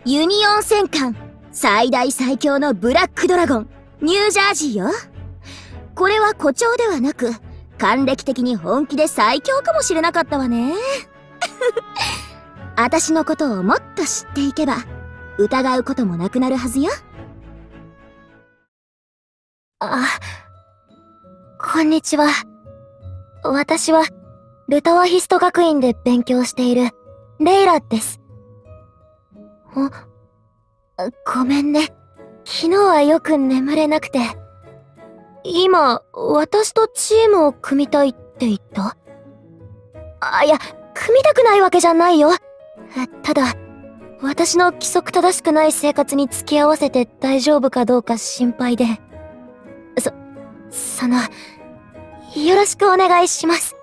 ユニオン戦艦最大最強のブラックドラゴンニュージャージーよ。これは誇張ではなく還暦的に本気で最強かもしれなかったわね。私のことをもっと知っていけば疑うこともなくなるはずよ。 こんにちは。私はルタワヒスト学院で勉強しているレイラです。ごめんね。昨日はよく眠れなくて。今、私とチームを組みたいって言った？いや、組みたくないわけじゃないよ。ただ、私の規則正しくない生活に付き合わせて大丈夫かどうか心配で。よろしくお願いします。